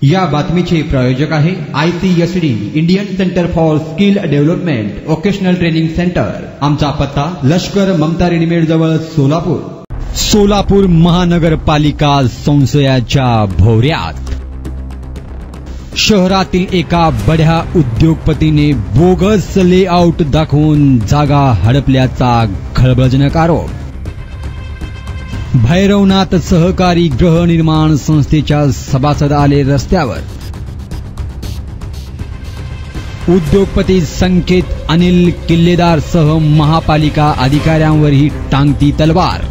या बातमीचे प्रायोजक आहे ICSD Indian centre for skill development vocational training centre. आमचा पत्ता लष्कर ममता रेडीमेड जवळ सोलापूर। सोलापूर महानगरपालिका संशयाच्या भोवऱ्यात। शहरातील एका बड्या उद्योगपतीने बोगस लेआउट दाखवून जागा हडपल्याचा खळबळजनक आरोप। भैरवनाथ सहकारी गृहनिर्माण संस्थेच्या सभासद आले रस्त्यावर। उद्योगपती संकेत अनिल किल्लेदार सह महापालिका अधिकाऱ्यांवरही टांगती तलवार।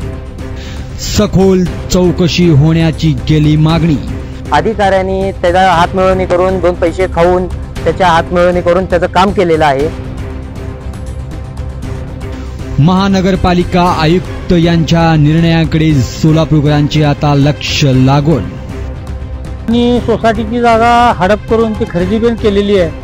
सखोल चौकशी होण्याची केली मागणी। अधिकाऱ्यांनी त्याचा हातमिळवणी करून दोन पैसे खाऊन त्याच्या हातमिळवणी करून त्याचं काम केलेलं आहे। महानगरपालिका आयुक्त यांच्या निर्णयाकडे सोलापूरकरांचे आता लक्ष लागून। सोसायटीची जागा हडप करून ती खरेदी पण केलेली आहे।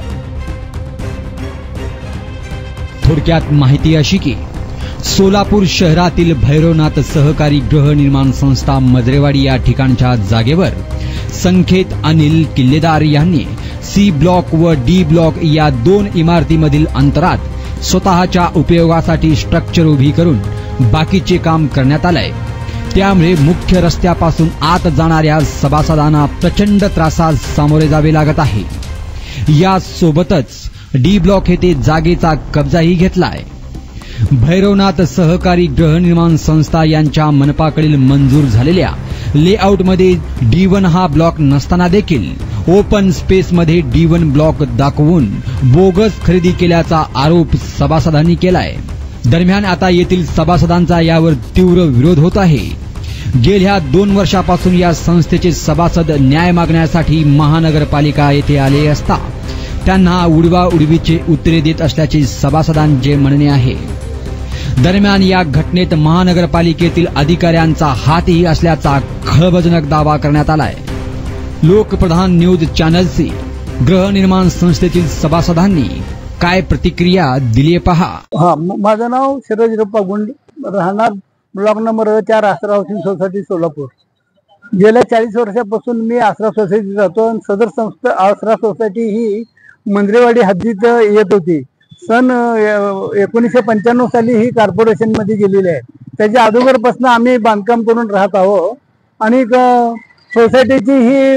थोडक्यात माहिती अशी की सोलापूर शहरातील भैरवनाथ सहकारी गृहनिर्माण संस्था मजरेवाडी या ठिकाणच्या जागेवर संकेत अनिल किल्लेदार यांनी C ब्लॉक व D ब्लॉक या दोन इमारतीमधील अंतरात स्वतःच्या उपयोगासाठी स्ट्रक्चर उभी करून बाकीचे काम करण्यात आलंय। त्यामुळे मुख्य रस्त्यापासून आत जाणाऱ्या सभासदांना प्रचंड त्रासास सामोरे जावे लागत आहे। यासोबतच D ब्लॉक येथे जागेचा कब्जाही घेतलाय। भैरवनाथ सहकारी गृहनिर्माण संस्था यांच्या मनपाकडील मंजूर झालेल्या लेआउटमध्ये D1 हा ब्लॉक नसताना देखील ओपन स्पेस मध्ये D1 ब्लॉक दाखवून बोगस खरेदी केल्याचा आरोप सभासदांनी केलाय। दरम्यान आता येथील सभासदांचा यावर तीव्र विरोध होत आहे। गेल्या 2 वर्षापासून या संस्थेचे सभासद न्याय मागण्यासाठी महानगरपालिका येथे आले असता त्यांना उडवाउडवीचे उत्तरे देत असल्याचे सभासदांचे म्हणणे आहे। दरम्यान या घटनेत महानगरपालिकेतील अधिकाऱ्यांचा हातही असल्याचा खळबळजनक दावा करण्यात आलाय। लोकप्रधान न्यूज चॅनलशी गृहनिर्माण संस्थेतील सभासदांनी काय प्रतिक्रिया दिली पहा। माझं नाव शिरोजीरप्पा गुंड, राहणार ब्लॉक नंबर 4 आसरा हाऊसिंग सोसायटी सोलापूर। गेल्या 40 वर्षापासून मी आसरा सोसायटीत राहतो। सदर संस्था आसरा सोसायटी ही मंजरेवाडी हद्दीत येत होती। सन 1995 साली ही कॉर्पोरेशन मध्ये गेलेली आहे। त्याच्या अगोदरपासून आम्ही बांधकाम करून राहत आहोत। आणि सोसायटीची ही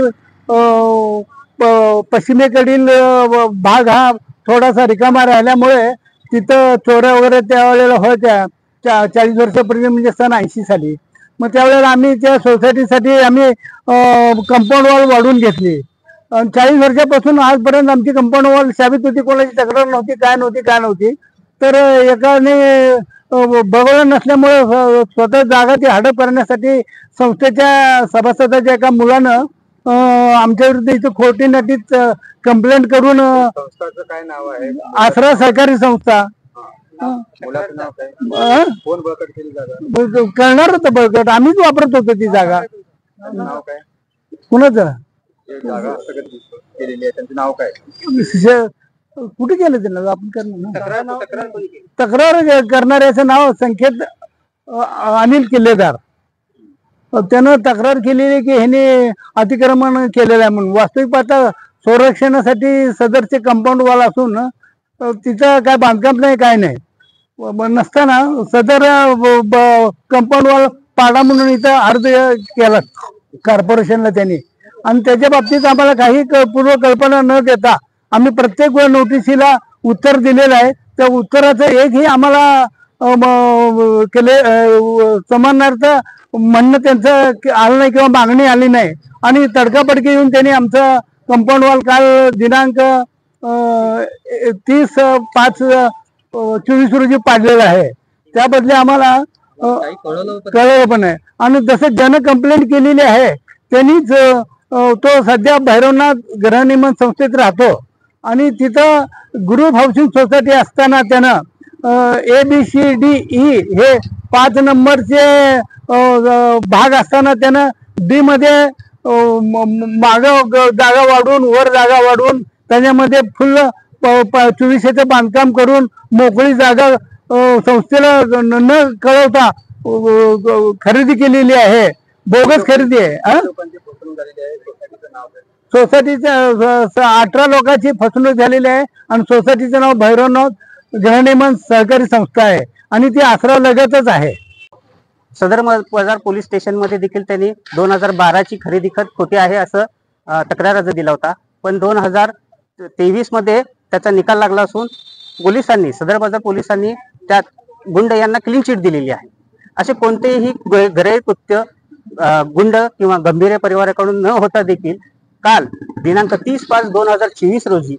पश्चिमेकडील भाग हा थोडासा रिकामा राहिल्यामुळे तिथं चोऱ्या वगैरे त्यावेळेला होत्या 40 वर्षापूर्वी, म्हणजे सन 80 साली। मग त्यावेळेला आम्ही त्या सोसायटीसाठी आम्ही कंपाऊंड वॉल वाढवून घेतली। 40 वर्षापासून आजपर्यंत आमची कंपाऊंड वॉल शाबित होती, कोणाची तक्रार नव्हती, काय नव्हती। तर एकाने बघवलं नसल्यामुळे स्वतः जागा ती हडप करण्यासाठी संस्थेच्या सभासदाच्या एका मुलानं आमच्या विरुद्ध इथं खोटी नटीत कंप्लेंट करून, संस्थाचं काय नाव आहे? आसरा सहकारी संस्था। मुलाचं नाव काय? कोण बळकट केली जागा? करणार होतं बळकट, आम्हीच वापरत होतो ती जागा। नाव काय कुणाचं? जागा केलेली आहे त्यांचं नाव काय? कुठे केलं त्यांना? आपण करणार तक्रार करणाऱ्याचं नाव संकेत अनिल किल्लेदार। त्यानं तक्रार केलेली की ह्याने अतिक्रमण केलेलं आहे म्हणून। वास्तविक पाहता संरक्षणासाठी सदरचे कंपाऊंड वॉल असून तिथं काय बांधकाम नाही, काय नाही नसताना सदर कंपाऊंड वॉल पाडा म्हणून इथं अर्ज केला कॉर्पोरेशनला त्यांनी। आणि त्याच्या बाबतीत आम्हाला काही पूर्वकल्पना न देता आम्ही प्रत्येक नोटिसीला उत्तर दिलेलं आहे। त्या उत्तराचं एकही आम्हाला समानार्थ म्हणणं त्यांचं आलं नाही किंवा मागणी आली नाही। आणि तडकाफडकी येऊन त्यांनी आमचं कंपाऊंड वॉल काल दिनांक 30/5/24 रोजी पाडलेलं आहे। त्याबद्दल आम्हाला कळलं पण आहे। आणि जसं ज्यानं कंप्लेंट केलेली आहे त्यांनीच तो सध्या भैरवनाथ गृहनिर्माण संस्थेत राहतो। आणि तिथं ग्रुप हाऊसिंग सोसायटी असताना त्यानं ABCDE हे 5 नंबरचे भाग असताना त्यानं D मध्ये माग जागा वाढवून वर जागा वाढवून त्याच्यामध्ये फुल 2400चं बांधकाम करून मोकळी जागा संस्थेला न कळवता खरेदी केलेली आहे। बोगस खरेदी आहे. लोकांची फसवणूक झालेली आहे, सोसायटीचं नाव आहे. सोसायटीच्या 18 लोकांची फसवणूक झालेली आहे आणि सोसायटीचं नाव भैरवनाथ गृहनिर्माण सहकारी संस्था आहे आणि ती आसरा लगतच आहे. सदर बाजार पोलीस स्टेशनमध्ये देखील त्यांनी 2012ची खरेदी खत खोटी आहे असं तक्रार अर्ज दिला होता, पण 2023 मध्ये त्याचा निकाल लागला असून पोलिसांनी सदर बाजार पोलिसांनी त्यात गुंड यांना क्लीन चिट दिलेली आहे. असे कोणतेही गैरकृत्य गुंड किंवा गंभीर परिवाराकडून न होता देखील काल दिनांक 30/5/2024 रोजी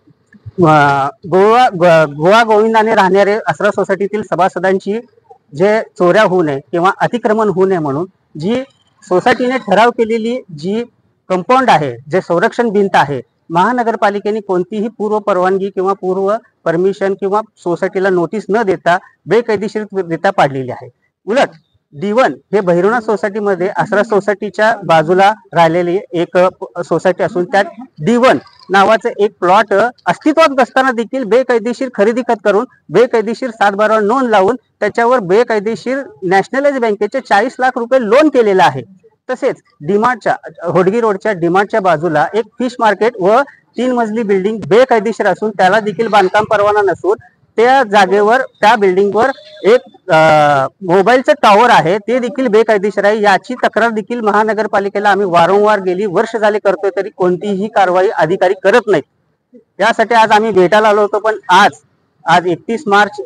गोवा गोविंदाने राहणारे आसरा सोसायटीतील सभासदांची जे चोऱ्या होऊ नये किंवा अतिक्रमण होऊ नये म्हणून जी सोसायटीने ठराव केलेली जी कंपाऊंड आहे, जे संरक्षण भिंत आहे, महानगरपालिकेने कोणतीही पूर्व परवानगी किंवा पूर्व परमिशन किंवा सोसायटीला नोटीस न देता बेकायदेशीररित्या पाडलेली आहे. उलट D1 हे भैरवनाथ सोसायटीमध्ये आसरा सोसायटीच्या बाजूला राहिलेली एक सोसायटी असून त्यात D1 नावाचं एक प्लॉट अस्तित्वात असताना देखील बेकायदेशीर खरेदी खत करून बेकायदेशीर 7/12 नोंद लावून त्याच्यावर बेकायदेशीर नॅशनलाइज बँकेचे 40 लाख रुपये लोन केलेलं आहे. तसेच डीमार्टच्या होडगी रोडच्या डीमार्टच्या बाजूला एक फिश मार्केट व 3 मजली बिल्डिंग बेकायदेशीर असून त्याला देखील बांधकाम परवाना नसून त्या जागेवर त्या बिल्डिंगवर एक मोबाईलचं टॉवर आहे, ते देखील बेकायदेशीर आहे. याची तक्रार देखील महानगरपालिकेला आम्ही वारंवार गेली वर्ष झाले करतोय, तरी कोणतीही कारवाई अधिकारी करत नाहीत. यासाठी आज आम्ही भेटायला आलो होतो, पण आज 31 मार्च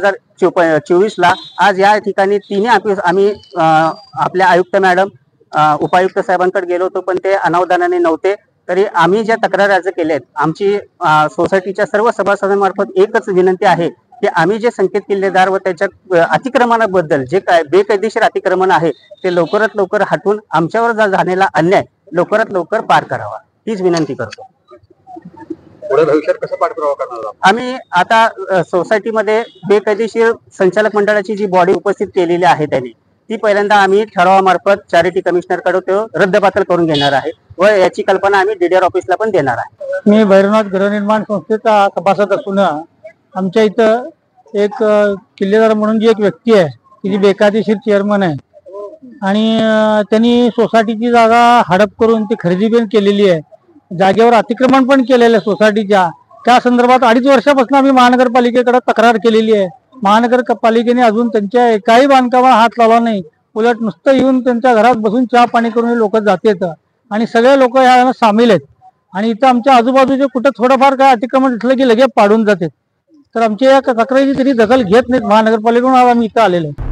2024 आज या ठिकाणी तिन्ही ऑफिस आम्ही आपल्या आयुक्त मॅडम उपायुक्त साहेबांकडे गेलो होतो, पण ते अनावधानाने नव्हते. तरी आम्ही ज्या तक्रार अर्ज केलेत, आमची सोसायटीच्या सर्व सभासदांमार्फत एकच विनंती आहे की आम्ही जे संकेत किल्लेदार व त्याच्या अतिक्रमणाबद्दल जे काय बेकायदेशीर अतिक्रमण आहे ते लवकरात लवकर हटवून आमच्यावर झालेला अन्याय लवकरात लवकर पार करावा, हीच विनंती करतो. पुढे भविष्यात कसं पाठपुरावा करणार? आम्ही आता सोसायटीमध्ये बेकायदेशीर संचालक मंडळाची जी बॉडी उपस्थित केलेली आहे त्यांनी ती पहिल्यांदा आम्ही ठरावामार्फत चॅरिटी कमिशनरकडे तो रद्दबातल करून घेणार आहे व याची कल्पना आम्ही DDR ऑफिसला पण देणार आहे. मी भैरवनाथ गृहनिर्माण संस्थेचा सभासद असून आमच्या इथं एक किल्लेदार म्हणून जी एक व्यक्ती आहे ती जी बेकायदेशीर चेअरमन आहे आणि त्यांनी सोसायटीची जागा हडप करून ती खरेदी पण केलेली आहे, जागेवर अतिक्रमण पण केलेलं आहे सोसायटीच्या. त्या संदर्भात 2.5 वर्षापासून आम्ही महानगरपालिकेकडे तक्रार केलेली आहे. महानगरपालिकेने अजून त्यांच्या एकाही बांधकामावर हात लावला नाही, उलट नुसतं येऊन त्यांच्या घरात बसून चहा पाणी करून लोक जातात आणि सगळे लोक या सामील आहेत. आणि इथं आमच्या आजूबाजूचे कुठं थोडंफार काय अतिक्रमण दिसलं की लगेच पाडून जातात. तर आमच्या या तक्रारीची तरी दखल घेत नाहीत महानगरपालिकेकडून. आज आम्ही इथं आलेलो आहे.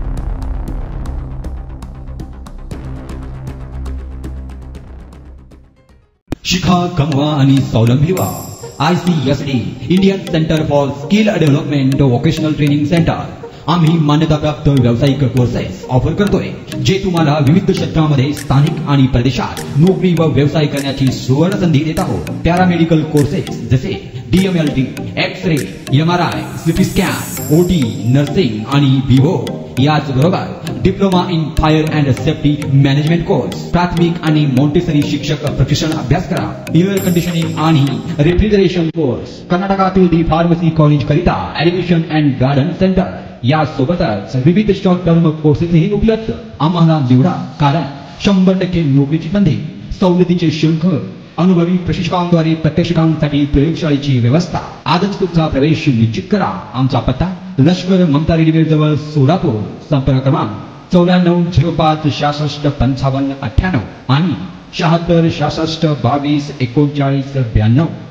शिखा, कमवा आणि स्वावलंबी व्हा. ICSD Indian centre for skill development vocational training centre आम्ही मान्यताप्राप्त व्यावसायिक कोर्सेस ऑफर करतोय, जे तुम्हाला विविध क्षेत्रामध्ये स्थानिक आणि परदेशात नोकरी व व्यवसाय करण्याची सुवर्ण संधी देत आहोत. पॅरामेडिकल कोर्सेस जसे DMLT, X-ray, MRI, CT scan, OT, nursing आणि विवो. याचबरोबर diploma in fire and safety management course, प्राथमिक आणि मॉन्टेसरी शिक्षक प्रशिक्षण अभ्यासक्रम, एअर कंडिशनिंग आणि रेफ्रिजरेशन कोर्स, कर्नाटकातील दी फार्मसी कॉलेज करिता ऍडमिशन अँड गार्डन सेंटर. यासोबतच विविध शॉर्ट टर्म कोर्सेसही उपलब्ध. आम्हाला निवडा, कारण 100% नोकरीची संधी, सवलतीचे शुल्क, अनुभवी प्रशिक्षकांद्वारे प्रत्यक्षकांसाठी प्रयोगशाळेची व्यवस्था. आजच तुमचा प्रवेश निश्चित करा. आमचा पत्ता लष्कर ममता रेल्वे जवळ सोलापूर. संपर्क क्रमांक 9405 66 55 98 आणि 76 66 22 39 92.